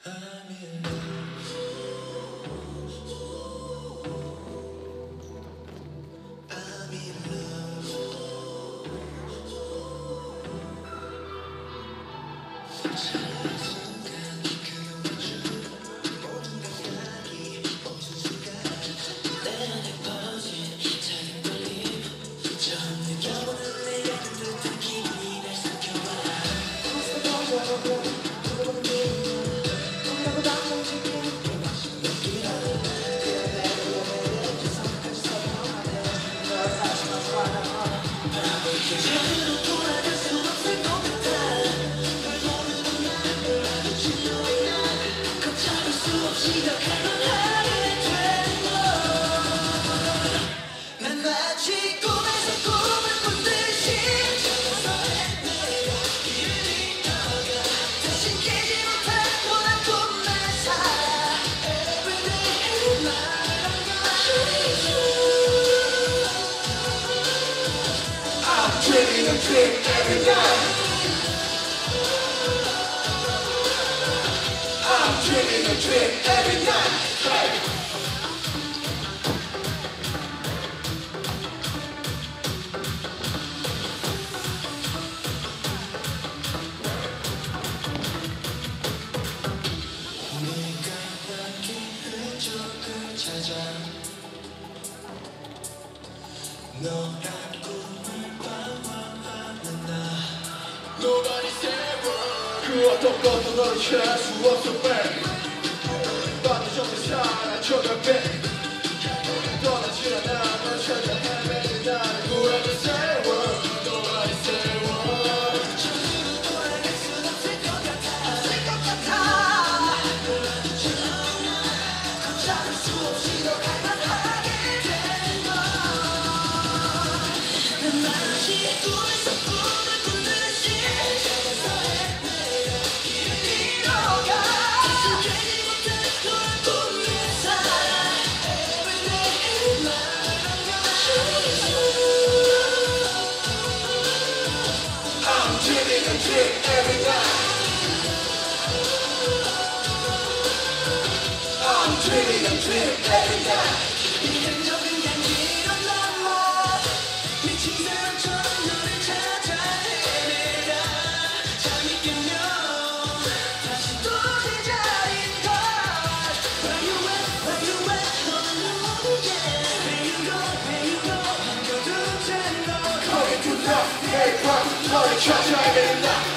그 어떤 것도 너를 취할 수 없어 babe 반드시 사라져가 babe 떠나질 않아 널 찾아 헤매는 나를 구하는 세월 너만이 세월 저기로 돌아갈 순 없을 것 같아 걷잡을 수 없이 더 갈망하게 되는 걸 난 마치 꿈에서 꿈을 꾸듯이 Every night I'm dreaming every night 이런적인 향기로 넘어 미친 사람처럼 너를 찾아 헤매다 잠이 깨면 다시 또 제자리인 걸 Where you at 너는 모르게 Where you go 안겨둔 채 너 거기 둘러 Hey pop 너를 찾아 헤매다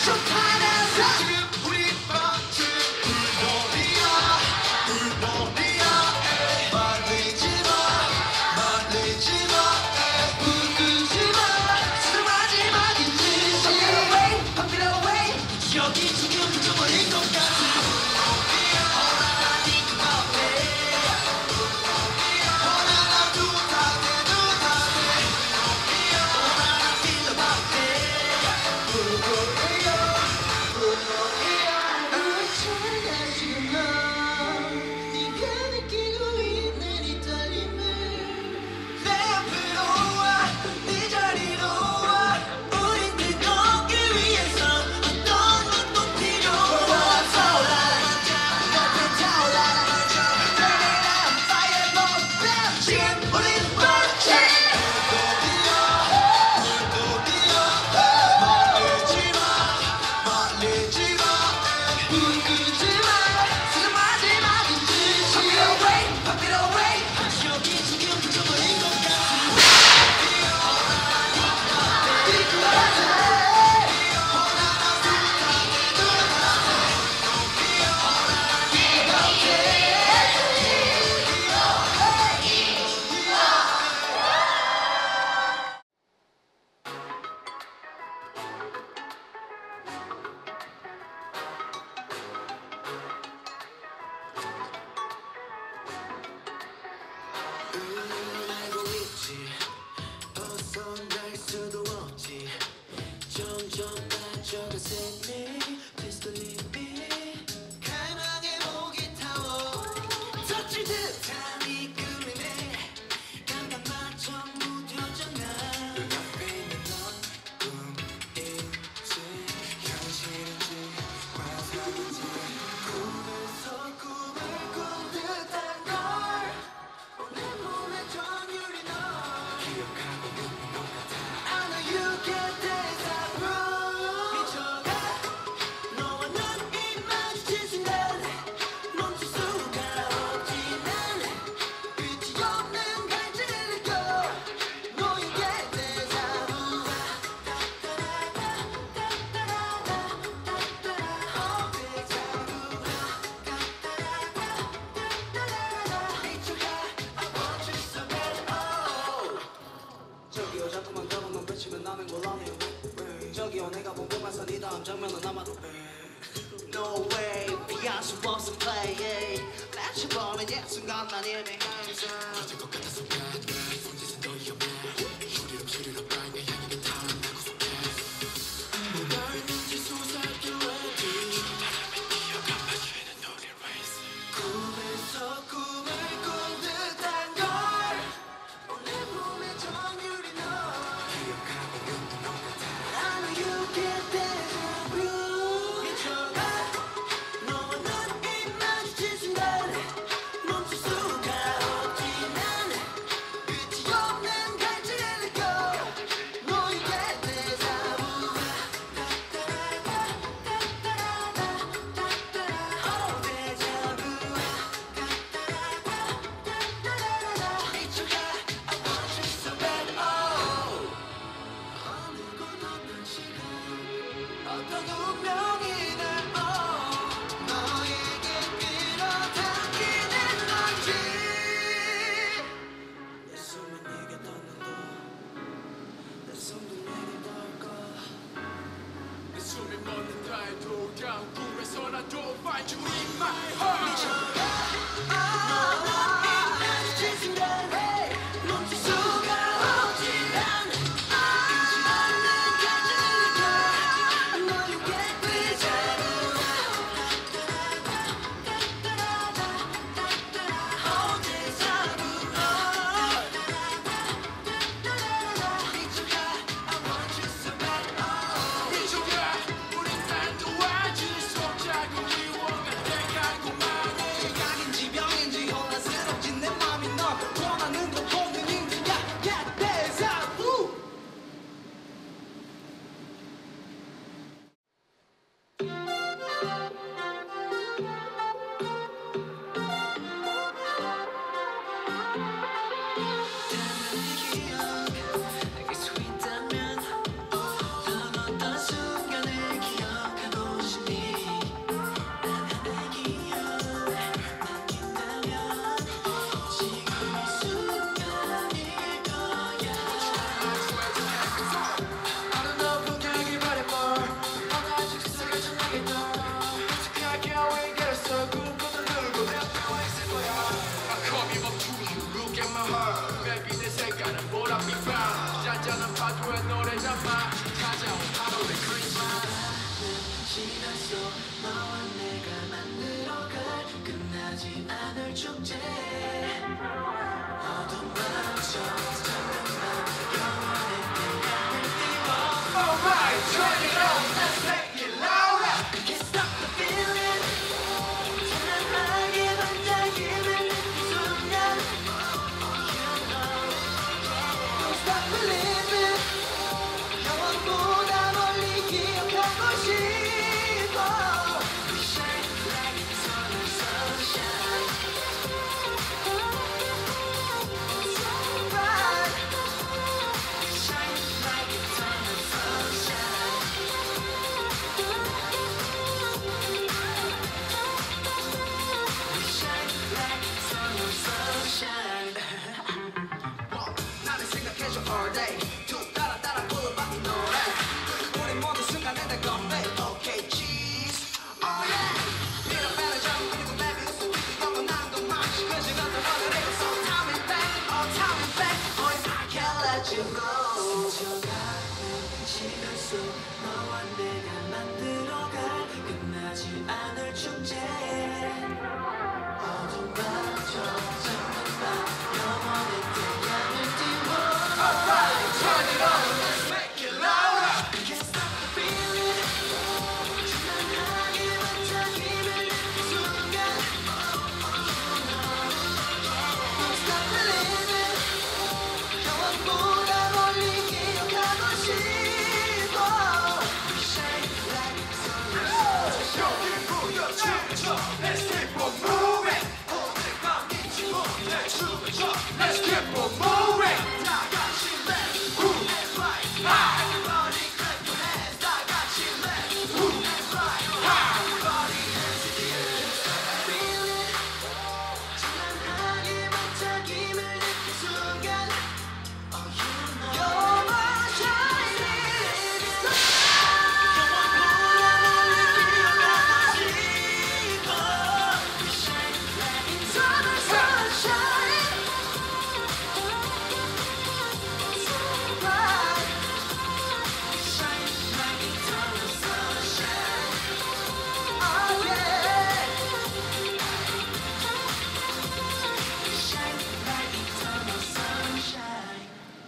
저기요 내가 궁금해서 네 다음 장면은 아마도 No way 피할 수 없어 play 맞춰보는 예순간 난 이미 항상 터질 것 같아서 미안해 손짓은 더 위험해 추리로 빨리 향하게 타올라고 속해 뭐가 있는지 수사할게 ready 다름에 뛰어가 마주에는 우리 race 꿈에서 꿈을 꾼 듯한 걸 내 몸에 정율이 너 기억하고 있는 것 같아 I know you get deja vu 미쳐가 너와 난 입 마주친 순간 멈출 수가 없지 난 끝이 없는 갈증을 느껴 No you get deja vu Oh deja vu 미쳐가 I want you so bad oh 어느 곳 어떤 시간 어떤 운명이든 너에게 끌어당기는 건지 내 숨은 네게 닿는다 내 손도 내게 닿을까 내 숨이 멎는다 해도 다음 꿈에서라도 find you in my heart 너와 난 마주친 순간 멈출 수가 없지 난 끝이 없는 갈증을 느껴 No you get deja vu Oh deja vu 미쳐가 I want you so bad oh 미쳐가 우린 난 도와줄 수 없자고 미워가 돼 Turn it on, let's make it louder. Can't stop the feeling. 찬란하게 반짝이는 이 순간. Don't stop believing. 영원보다 멀리 기억하고 싶어. We shine like eternal sunshine. So bright. We shine like eternal sunshine. We shine like eternal sunshine. 나를 생각해줘 all day. 쭉 따라 불러봐 이 노래. 우리 모든 순간에 내 건배. Okay, cheese. Oh yeah. Little better jump 그리고 baby 웃음 뒤로 영원한 동안 그 시간을 원하려고 so time is back. Oh time is back. Oh I can't let you go. 스쳐가는 시간 속 너와 내가 만들어갈 끝나지 않을 축제. 어둠 맞춰 잠깐 봐 영원의 태양을 띄워. Alright, turn it on, let's make it louder. Can't stop the feeling. 찬란하게 반짝이는 이 순간. Don't stop believing. 영원보다 멀리 기억하고 싶어. We shine like sunshine. 여기 보여주죠. Let's keep on moving. 오늘 밤 잊지 못해 춤을 춰. Let's keep on moving. 다 같이 let's move and right. Everybody clap your hands. 다 같이 let's move and right. Everybody hands in the air. feeling. 찬란하게 반짝임을 느낀 순간. Oh you know you're my shining star. 영원보다 멀리 기억하고 싶어. We shine like eternal sunshine. So bright. We shine like eternal sunshine. Oh yeah. We shine like eternal sunshine.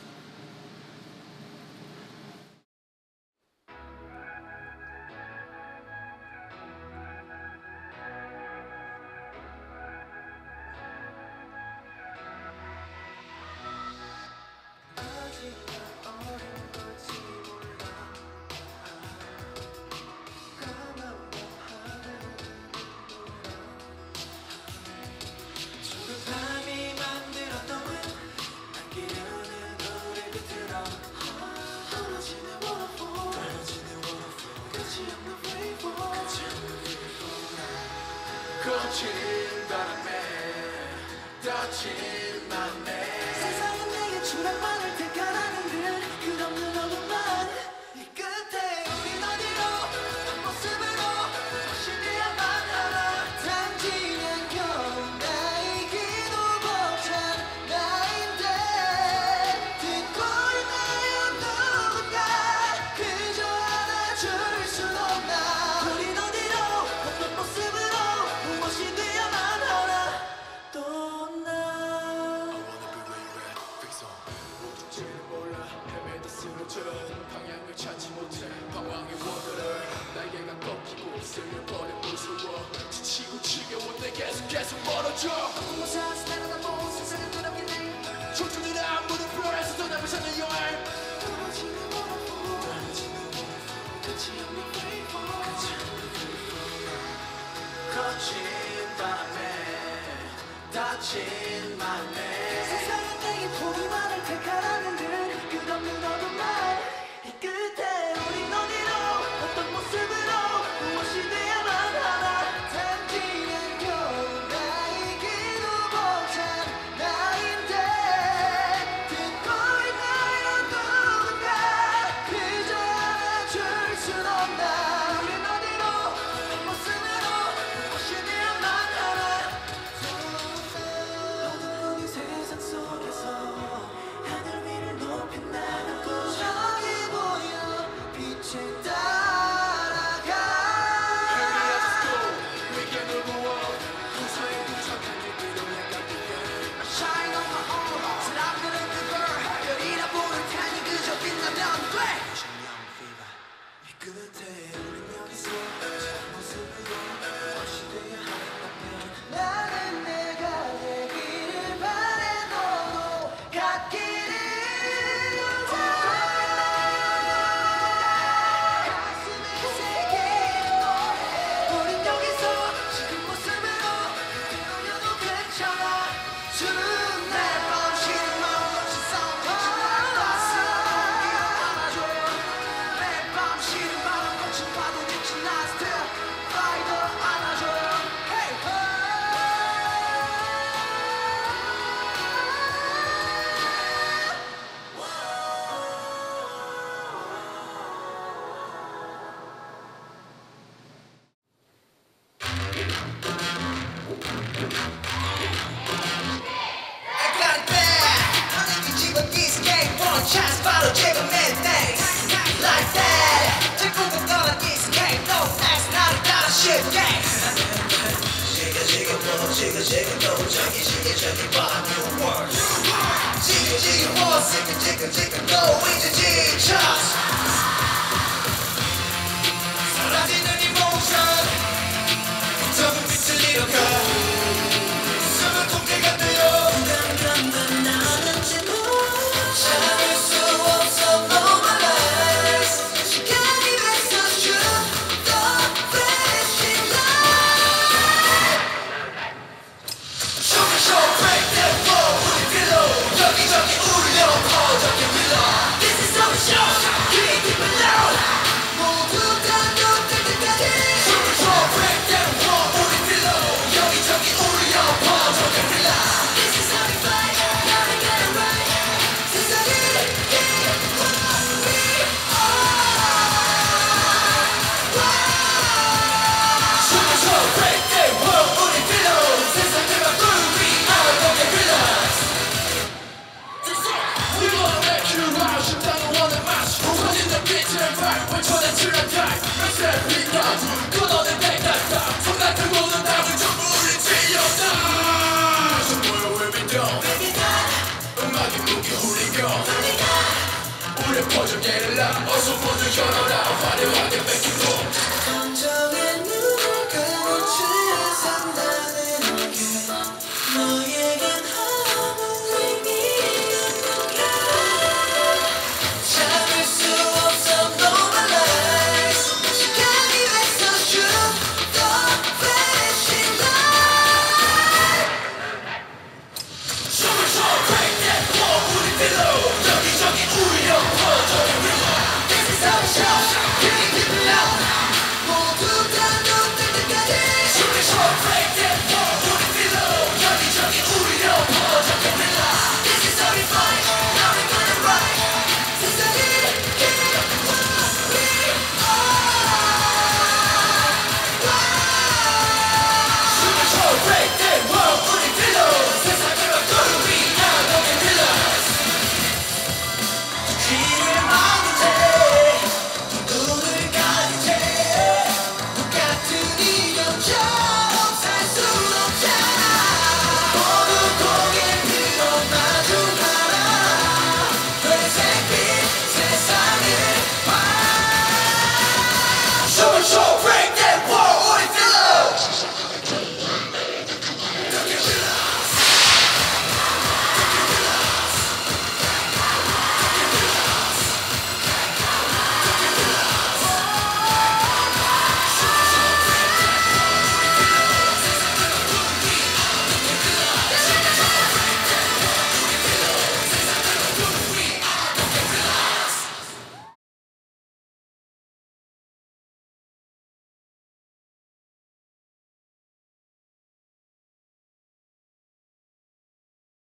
밤이 만들었던 안기려는 노래 끝으로 흐려지는 waterfall 끝이 없는 rainfall 거친 바람에 다친 맘에 세상은 내게 추락만을 택하라는 듯 끝없는 어둠만 이 끝에 우린 어디로 어떤 모습으로 다시 되야만 하나 단지 난 겨우 나이기도 벅찬 나인데 듣고 있나요 누군가 그저 안아줄 순 없나 우린 어디로 어떤 모습으로 무엇이 되야만 하나 또나 목적지를 몰라 헤매다 쓰러져 방향을 찾지 못해 방황의 원더를 날개가 꺾이고 쓸려버려 무서워 지치고 지겨워 내 계속 멀어져 무사해서 날아다보 세상은 두렵긴 해 춤추는 아무도 플로레스 또 남을 찾는 여행 떨어지는 waterfall 끝이 없는 rainfall 거친 바람에 다친 맘에 세상은 내게 포기만을 택하라는 듯 끝없는 어둠만 이 끝에 우린 어디로 어떤 모습으로 무엇이 돼야만 하나 단지 난 겨우 나이기도 벅찬 나인데 듣고 있나요 누군가 그저 안아줄 순 없나 우린 어디로 어떤 모습으로 무엇이 돼야만 하나 chance 바로 지금인데 like that 결국은 너는 escape no next 나를 따라 쉽게 지금 또 저기 봐 new world 지금 너 이제 지쳤어 사라지는 emotion 적은 빛을 잃어가 숨은 통제가 되어 나는 지금 참을 수 없어 no my lies 시간이 뱉어줘 the flashing light show break that wall 우리 pillow 여기저기 울려 퍼져게 빌려 This is our show keep it loud 모두 다 놓칠 때까지 show break that wall 우리 pillow 여기저기 울려 퍼져게 빌려 This is how we fight gotta get it right 세상이 show break that wall 우리 pillow 세상을 바꿀 we are the gorillas We gonna make you out 심장을 원해 마시 부서지는 빛을 밟고 전해치는 타임 몇세 빛나 끊어낸 백달다 손 같은 모든 답을 전부 우리 찔렸다 So where will we go 음악이 무게 훌리고 우리 퍼져 게릴라 어서 모두 열어라 화려하게 make it boom 감정의 눈을 감춘 산다